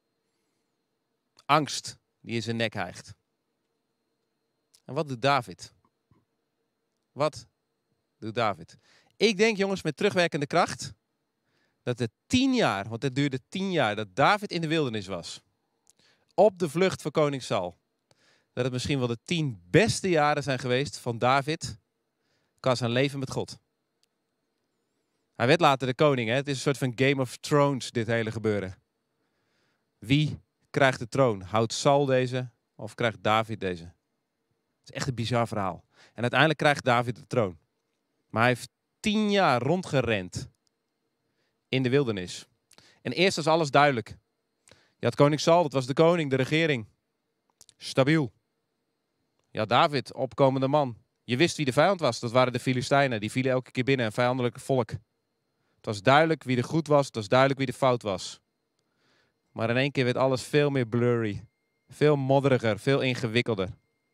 Angst die in zijn nek hijgt. En wat doet David? Wat doet David? Ik denk, jongens, met terugwerkende kracht, dat het tien jaar, want het duurde tien jaar, dat David in de wildernis was. Op de vlucht voor koning Saul. Dat het misschien wel de tien beste jaren zijn geweest van David qua zijn leven met God. Hij werd later de koning. Hè? Het is een soort van Game of Thrones, dit hele gebeuren. Wie krijgt de troon? Houdt Saul deze of krijgt David deze? Het is echt een bizar verhaal. En uiteindelijk krijgt David de troon. Maar hij heeft tien jaar rondgerend in de wildernis. En eerst was alles duidelijk. Je had koning Saul, dat was de koning, de regering. Stabiel. Je had David, opkomende man. Je wist wie de vijand was, dat waren de Filistijnen. Die vielen elke keer binnen, een vijandelijk volk. Het was duidelijk wie er goed was, het was duidelijk wie de fout was. Maar in één keer werd alles veel meer blurry. Veel modderiger, veel ingewikkelder.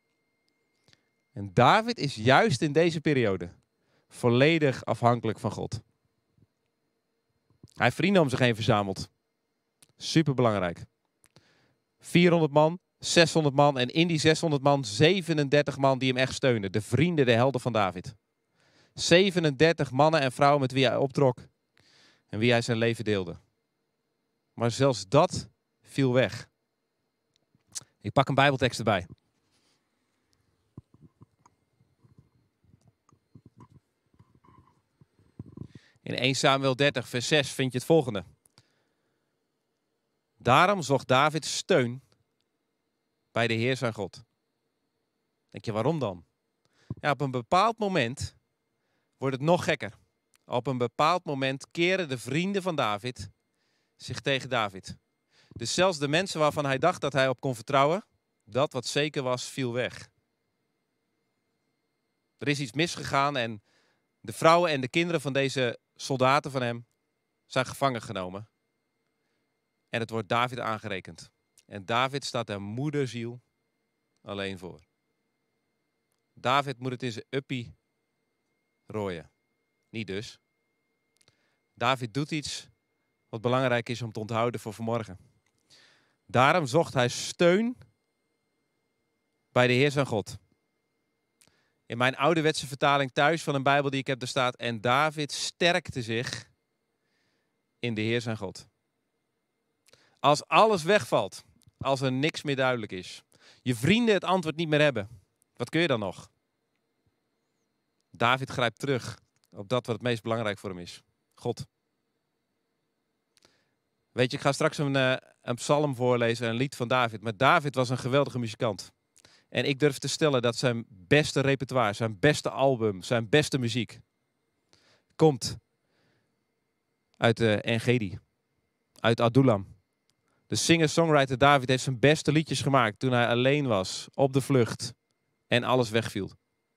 En David is juist in deze periode volledig afhankelijk van God. Hij heeft vrienden om zich heen verzameld. Superbelangrijk. vierhonderd man, zeshonderd man en in die zeshonderd man zevenendertig man die hem echt steunen. De vrienden, de helden van David. zevenendertig mannen en vrouwen met wie hij optrok en wie hij zijn leven deelde. Maar zelfs dat viel weg. Ik pak een Bijbeltekst erbij. In eerste Samuel dertig, vers zes vind je het volgende. Daarom zocht David steun bij de Heer zijn God. Denk je, waarom dan? Ja, op een bepaald moment wordt het nog gekker. Op een bepaald moment keren de vrienden van David zich tegen David. Dus zelfs de mensen waarvan hij dacht dat hij op kon vertrouwen, dat wat zeker was, viel weg. Er is iets misgegaan en de vrouwen en de kinderen van deze soldaten van hem zijn gevangen genomen. En het wordt David aangerekend. En David staat er moederziel alleen voor. David moet het in zijn uppie rooien. Niet dus. David doet iets wat belangrijk is om te onthouden voor vanmorgen. Daarom zocht hij steun bij de Heer zijn God. In mijn ouderwetse vertaling thuis van een Bijbel die ik heb, er staat: en David sterkte zich in de Heer zijn God. Als alles wegvalt, als er niks meer duidelijk is, je vrienden het antwoord niet meer hebben, wat kun je dan nog? David grijpt terug op dat wat het meest belangrijk voor hem is. God. Weet je, ik ga straks een, uh, een psalm voorlezen, een lied van David. Maar David was een geweldige muzikant. En ik durf te stellen dat zijn beste repertoire, zijn beste album, zijn beste muziek komt uit de Engedi, uit Adullam. De singer-songwriter David heeft zijn beste liedjes gemaakt toen hij alleen was, op de vlucht en alles wegviel.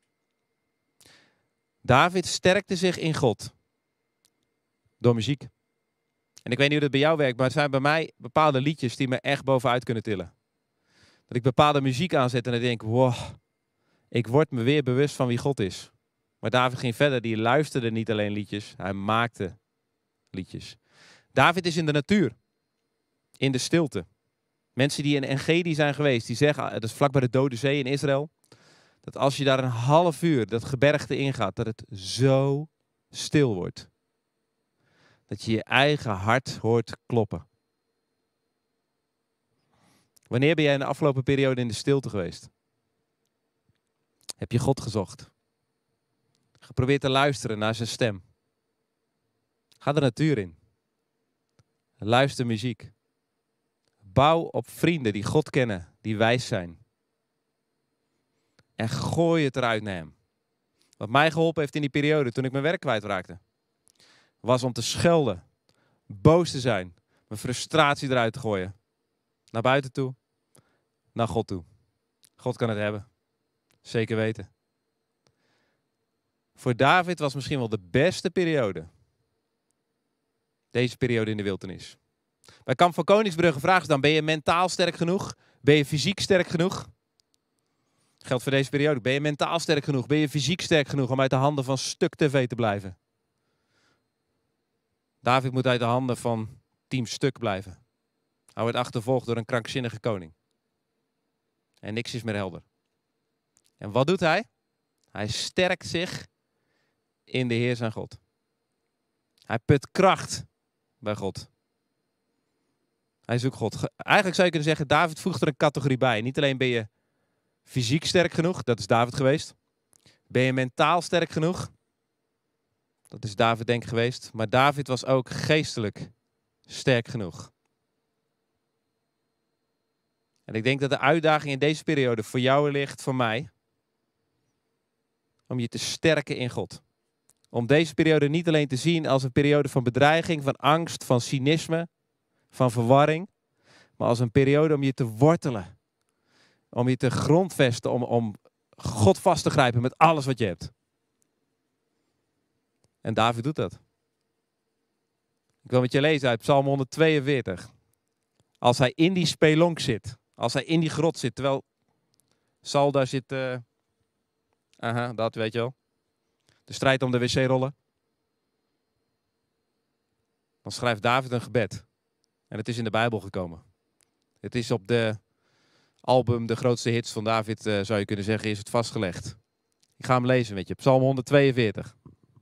David sterkte zich in God door muziek. En ik weet niet hoe dat bij jou werkt, maar er zijn bij mij bepaalde liedjes die me echt bovenuit kunnen tillen. Dat ik bepaalde muziek aanzet en dan denk, wow, ik word me weer bewust van wie God is. Maar David ging verder, die luisterde niet alleen liedjes, hij maakte liedjes. David is in de natuur, in de stilte. Mensen die in Engedi zijn geweest, die zeggen, dat is vlak bij de Dode Zee in Israël, dat als je daar een half uur dat gebergte ingaat, dat het zo stil wordt. Dat je je eigen hart hoort kloppen. Wanneer ben jij in de afgelopen periode in de stilte geweest? Heb je God gezocht? Geprobeerd te luisteren naar zijn stem? Ga de natuur in. Luister muziek. Bouw op vrienden die God kennen, die wijs zijn. En gooi het eruit naar hem. Wat mij geholpen heeft in die periode toen ik mijn werk kwijtraakte, was om te schelden, boos te zijn, mijn frustratie eruit te gooien. Naar buiten toe, naar God toe. God kan het hebben. Zeker weten. Voor David was misschien wel de beste periode deze periode in de wildernis. Bij Kamp van Koningsbrugge vragen ze dan, ben je mentaal sterk genoeg? Ben je fysiek sterk genoeg? Geldt voor deze periode. Ben je mentaal sterk genoeg? Ben je fysiek sterk genoeg om uit de handen van Stuk T V te blijven? David moet uit de handen van Team Stuk blijven. Hij wordt achtervolgd door een krankzinnige koning. En niks is meer helder. En wat doet hij? Hij sterkt zich in de Heer zijn God. Hij put kracht bij God. Hij zoekt God. Eigenlijk zou je kunnen zeggen, David voegt er een categorie bij. Niet alleen ben je fysiek sterk genoeg, dat is David geweest. Ben je mentaal sterk genoeg? Dat is David denk ik geweest. Maar David was ook geestelijk sterk genoeg. En ik denk dat de uitdaging in deze periode voor jou ligt, voor mij, om je te sterken in God. Om deze periode niet alleen te zien als een periode van bedreiging, van angst, van cynisme, van verwarring. Maar als een periode om je te wortelen. Om je te grondvesten, om, om God vast te grijpen met alles wat je hebt. En David doet dat. Ik wil met je lezen uit Psalm honderdtweeënveertig. Als hij in die spelonk zit, als hij in die grot zit, terwijl Saul daar zit, uh, aha, dat weet je wel. De strijd om de wc-rollen. Dan schrijft David een gebed. En het is in de Bijbel gekomen. Het is op de album, de grootste hits van David, uh, zou je kunnen zeggen, is het vastgelegd. Ik ga hem lezen met je. Psalm honderdtweeënveertig.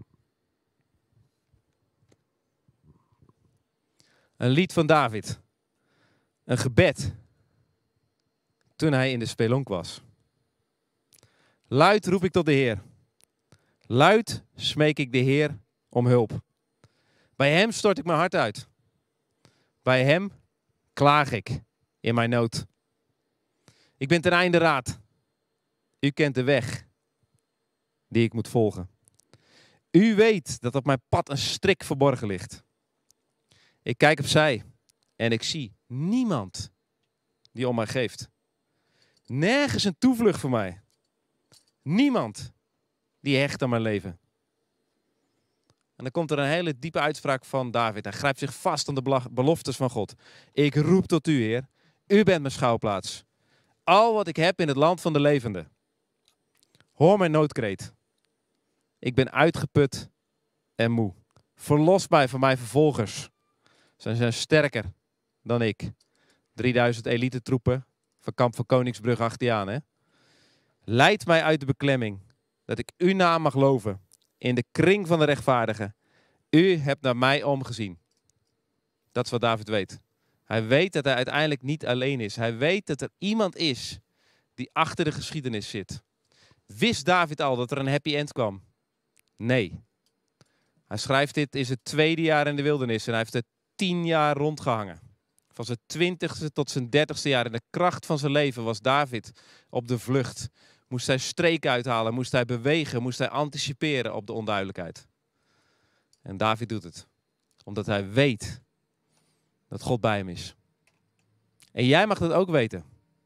Een lied van David. Een gebed. Toen hij in de spelonk was. Luid roep ik tot de Heer. Luid smeek ik de Heer om hulp. Bij hem stort ik mijn hart uit. Bij hem klaag ik in mijn nood. Ik ben ten einde raad. U kent de weg die ik moet volgen. U weet dat op mijn pad een strik verborgen ligt. Ik kijk opzij en ik zie niemand die om mij geeft. Nergens een toevlucht voor mij. Niemand die hecht aan mijn leven. En dan komt er een hele diepe uitspraak van David. Hij grijpt zich vast aan de beloftes van God. Ik roep tot u, Heer. U bent mijn schouwplaats. Al wat ik heb in het land van de levenden. Hoor mijn noodkreet. Ik ben uitgeput en moe. Verlos mij van mijn vervolgers. Ze zijn sterker dan ik. drieduizend elite troepen van kamp van Koningsbrug achter je aan. Hè? Leid mij uit de beklemming. Dat ik uw naam mag loven. In de kring van de rechtvaardigen. U hebt naar mij omgezien. Dat is wat David weet. Hij weet dat hij uiteindelijk niet alleen is. Hij weet dat er iemand is die achter de geschiedenis zit. Wist David al dat er een happy end kwam? Nee. Hij schrijft dit in zijn tweede jaar in de wildernis. En hij heeft er tien jaar rondgehangen. Van zijn twintigste tot zijn dertigste jaar. In de kracht van zijn leven was David op de vlucht. Moest hij streken uithalen. Moest hij bewegen. Moest hij anticiperen op de onduidelijkheid. En David doet het. Omdat hij weet dat God bij hem is. En jij mag dat ook weten.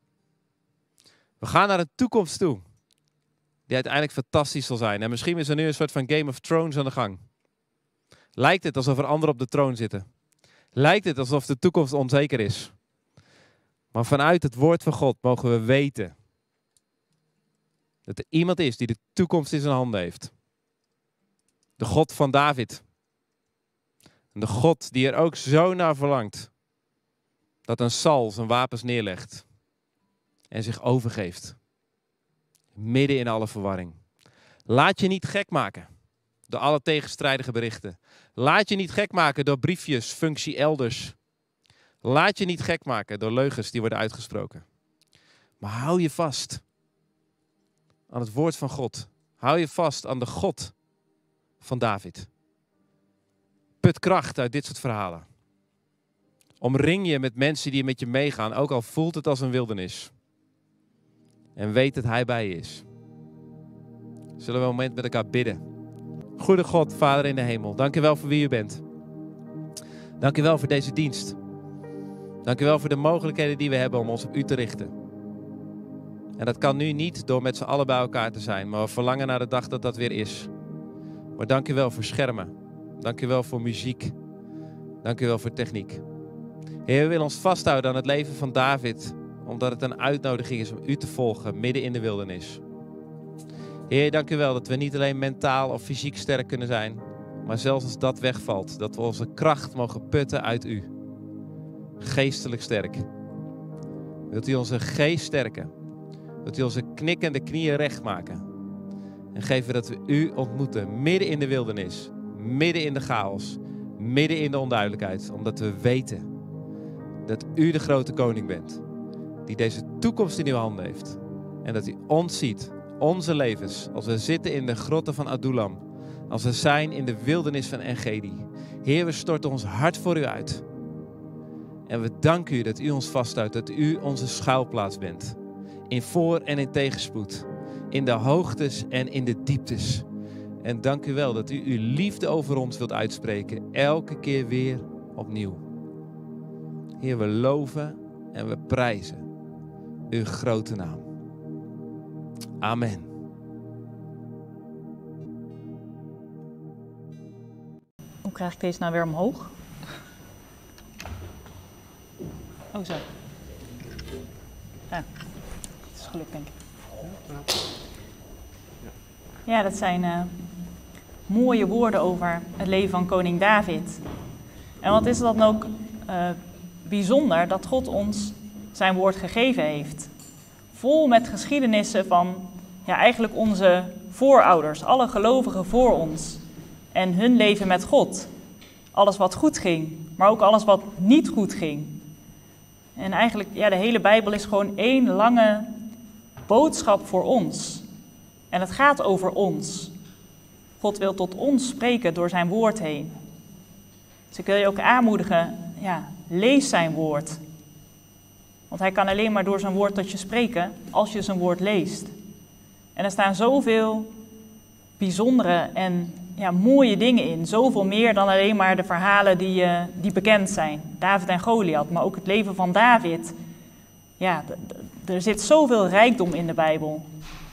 We gaan naar een toekomst toe. Die uiteindelijk fantastisch zal zijn. En misschien is er nu een soort van Game of Thrones aan de gang. Lijkt het alsof er anderen op de troon zitten. Lijkt het alsof de toekomst onzeker is. Maar vanuit het woord van God mogen we weten dat er iemand is die de toekomst in zijn handen heeft. De God van David. En de God die er ook zo naar verlangt dat een Saul zijn wapens neerlegt en zich overgeeft. Midden in alle verwarring. Laat je niet gek maken door alle tegenstrijdige berichten. Laat je niet gek maken door briefjes, functie elders. Laat je niet gek maken door leugens die worden uitgesproken. Maar hou je vast aan het woord van God. Hou je vast aan de God van David. Put kracht uit dit soort verhalen. Omring je met mensen die met je meegaan, ook al voelt het als een wildernis. En weet dat hij bij je is. Zullen we een moment met elkaar bidden? Goede God, Vader in de hemel, dank u wel voor wie u bent. Dank u wel voor deze dienst. Dank u wel voor de mogelijkheden die we hebben om ons op u te richten. En dat kan nu niet door met z'n allen bij elkaar te zijn, maar we verlangen naar de dag dat dat weer is. Maar dank u wel voor schermen. Dank u wel voor muziek. Dank u wel voor techniek. Heer, we willen ons vasthouden aan het leven van David, omdat het een uitnodiging is om u te volgen midden in de wildernis. Heer, dank u wel dat we niet alleen mentaal of fysiek sterk kunnen zijn, maar zelfs als dat wegvalt, dat we onze kracht mogen putten uit u. Geestelijk sterk. Wilt u onze geest sterken? Wilt u onze knikkende knieën recht maken? En geven dat we u ontmoeten midden in de wildernis, midden in de chaos, midden in de onduidelijkheid, omdat we weten dat u de grote koning bent, die deze toekomst in uw handen heeft. En dat u ons ziet, onze levens, als we zitten in de grotten van Adullam, als we zijn in de wildernis van Engedi. Heer, we storten ons hart voor u uit. En we danken u dat u ons vasthoudt, dat u onze schuilplaats bent. In voor- en in tegenspoed. in de hoogtes en in de dieptes. En dank u wel dat u uw liefde over ons wilt uitspreken, elke keer weer opnieuw. Heer, we loven en we prijzen uw grote naam. Amen. Hoe krijg ik deze nou weer omhoog? Oh, zo. Ja, dat is gelukt, denk ik. Ja, dat zijn uh, mooie woorden over het leven van koning David. En wat is dat dan ook uh, bijzonder dat God ons zijn woord gegeven heeft. Vol met geschiedenissen van ja, eigenlijk onze voorouders, alle gelovigen voor ons. En hun leven met God. Alles wat goed ging, maar ook alles wat niet goed ging. En eigenlijk, ja, de hele Bijbel is gewoon één lange boodschap voor ons. En het gaat over ons. God wil tot ons spreken door zijn woord heen. Dus ik wil je ook aanmoedigen, ja, lees zijn woord. Want hij kan alleen maar door zijn woord tot je spreken als je zijn woord leest. En er staan zoveel bijzondere en ja, mooie dingen in. Zoveel meer dan alleen maar de verhalen die, uh, die bekend zijn. David en Goliath, maar ook het leven van David. Ja, d- d- er zit zoveel rijkdom in de Bijbel.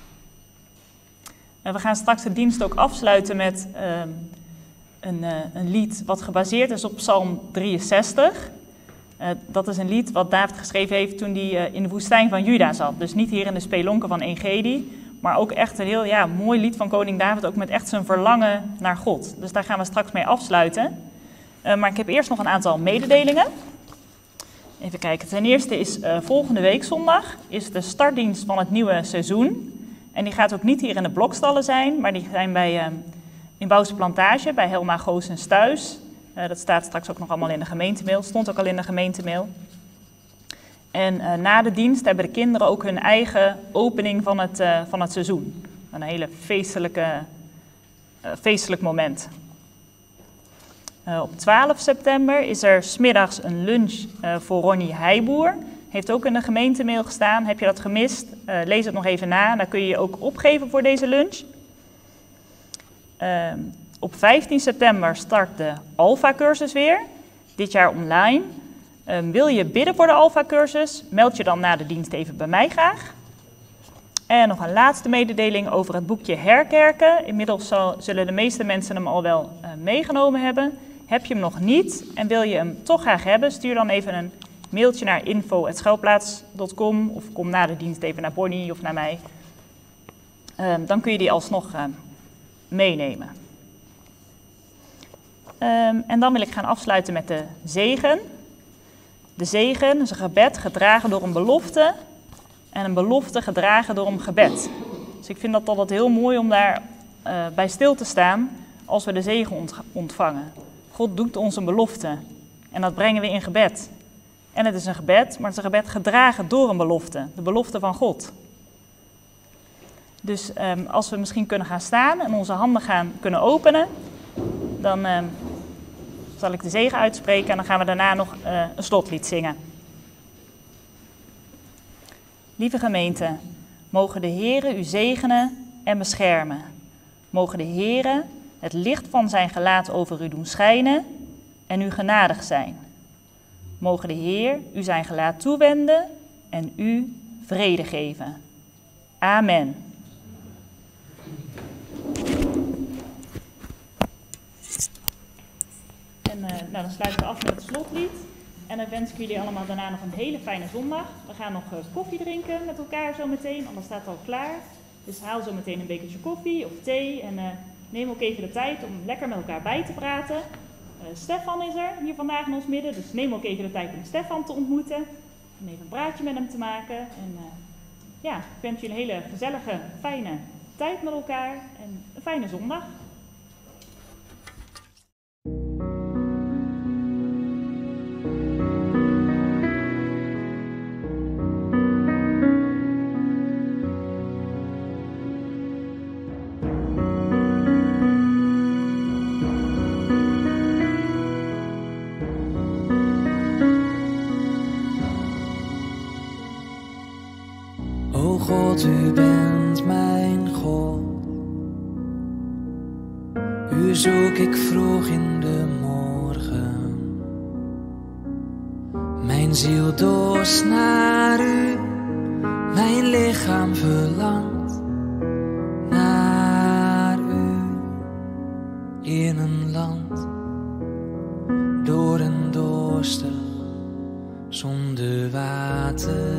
En we gaan straks de dienst ook afsluiten met uh, een, uh, een lied wat gebaseerd is op Psalm drieënzestig. Uh, dat is een lied wat David geschreven heeft toen hij uh, in de woestijn van Juda zat. Dus niet hier in de spelonken van Engedi, maar ook echt een heel ja, mooi lied van koning David, ook met echt zijn verlangen naar God. Dus daar gaan we straks mee afsluiten. Uh, maar ik heb eerst nog een aantal mededelingen. Even kijken. Ten eerste is uh, volgende week zondag is de startdienst van het nieuwe seizoen. En die gaat ook niet hier in de blokstallen zijn, maar die zijn bij, uh, in Bouwse Plantage, bij Helma Goossens thuis. Uh, dat staat straks ook nog allemaal in de gemeentemail, stond ook al in de gemeentemail. En uh, na de dienst hebben de kinderen ook hun eigen opening van het, uh, van het seizoen. Een hele feestelijke, uh, feestelijk moment. Uh, op twaalf september is er 's middags een lunch uh, voor Ronnie Heijboer. Heeft ook in de gemeentemail gestaan. Heb je dat gemist? Uh, lees het nog even na. Dan kun je je ook opgeven voor deze lunch. Uh, op vijftien september start de Alpha-cursus weer. Dit jaar online. Uh, wil je bidden voor de Alpha-cursus? Meld je dan na de dienst even bij mij graag. En nog een laatste mededeling over het boekje Herkerken. Inmiddels zal, zullen de meeste mensen hem al wel uh, meegenomen hebben. Heb je hem nog niet en wil je hem toch graag hebben? Stuur dan even een mailtje naar info apenstaartje schuilplaats punt com of kom na de dienst even naar Bonnie of naar mij. Uh, dan kun je die alsnog uh, meenemen. Um, en dan wil ik gaan afsluiten met de zegen. De zegen is een gebed gedragen door een belofte en een belofte gedragen door een gebed. Dus ik vind dat altijd heel mooi om daar uh, bij stil te staan als we de zegen ont- ontvangen. God doet ons een belofte en dat brengen we in gebed. En het is een gebed, maar het is een gebed gedragen door een belofte, de belofte van God. Dus um, als we misschien kunnen gaan staan en onze handen gaan kunnen openen, dan um, zal ik de zegen uitspreken en dan gaan we daarna nog uh, een slotlied zingen. Lieve gemeente, mogen de Heere u zegenen en beschermen. Mogen de Heere het licht van zijn gelaat over u doen schijnen en u genadig zijn. Mogen de Heer u zijn gelaat toewenden en u vrede geven. Amen. En uh, nou, dan sluiten we af met het slotlied. En dan wens ik jullie allemaal daarna nog een hele fijne zondag. We gaan nog uh, koffie drinken met elkaar zo meteen, alles staat al klaar. Dus haal zo meteen een bekertje koffie of thee en uh, neem ook even de tijd om lekker met elkaar bij te praten. Uh, Stefan is er hier vandaag in ons midden, dus neem ook even de tijd om Stefan te ontmoeten. En even een praatje met hem te maken. En uh, ja, ik wens jullie een hele gezellige, fijne tijd met elkaar en een fijne zondag. O God, u bent mijn U zoek ik vroeg in de morgen. Mijn ziel dorst naar u, mijn lichaam verlangt naar u. In een land door en dorstig, zonder water.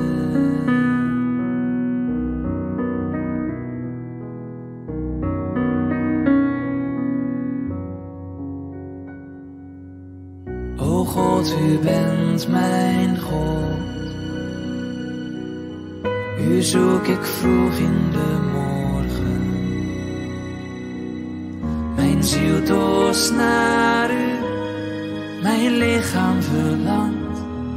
O God, u bent mijn God. U zoek ik vroeg in de morgen. Mijn ziel dorst naar u, mijn lichaam verlangt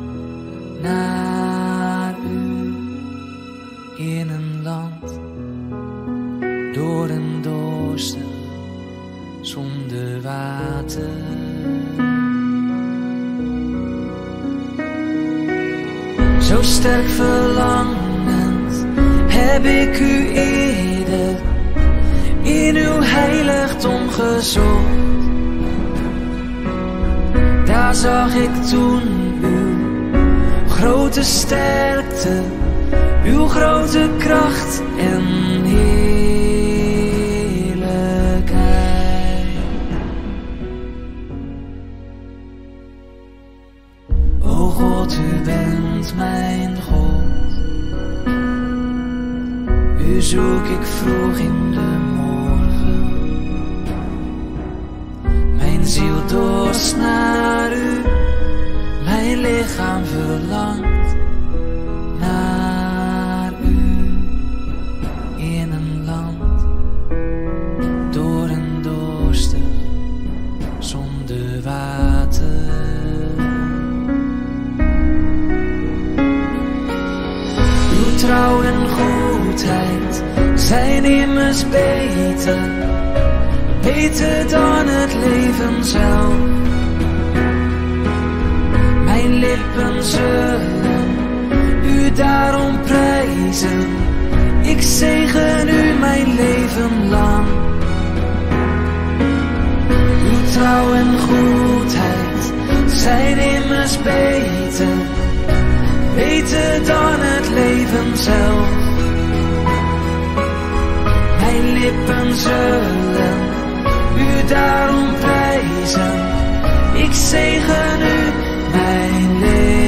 naar u. In een land door en dorstig, zonder water. Zo sterk verlangend heb ik u eerder in uw heiligdom gezocht. Daar zag ik toen uw grote sterkte, uw grote kracht en heerlijkheid. O God, u bent mijn God. U zoek ik vroeg in de morgen. Mijn ziel dorst naar u, mijn lichaam verlangt naar u. In een land door en dorstig, zonder water. Uw trouw en goedheid zijn immers beter, beter dan het leven zelf. Mijn lippen zullen u daarom prijzen, ik zegen u mijn leven lang. Uw trouw en goedheid zijn immers beter, beter dan het leven zelf. Mijn lippen zullen u daarom prijzen, ik zegen u mijn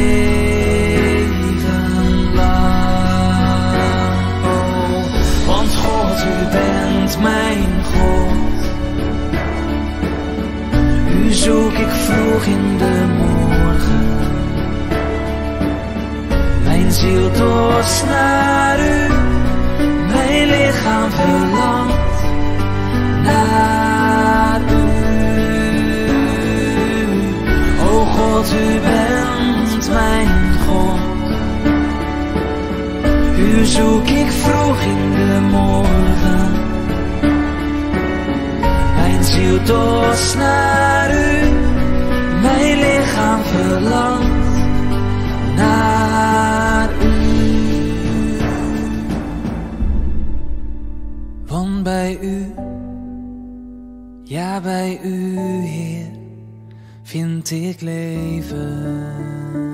leven lang. Oh, want God, u bent mijn God. U zoek ik vroeg in de morgen. Mijn ziel dorst naar u, mijn lichaam verlangt naar u. O God, u bent mijn God. U zoek ik vroeg in de morgen. Mijn ziel dorst naar u, mijn lichaam verlangt naar u. Want bij u, ja bij u, Heer, vind ik leven.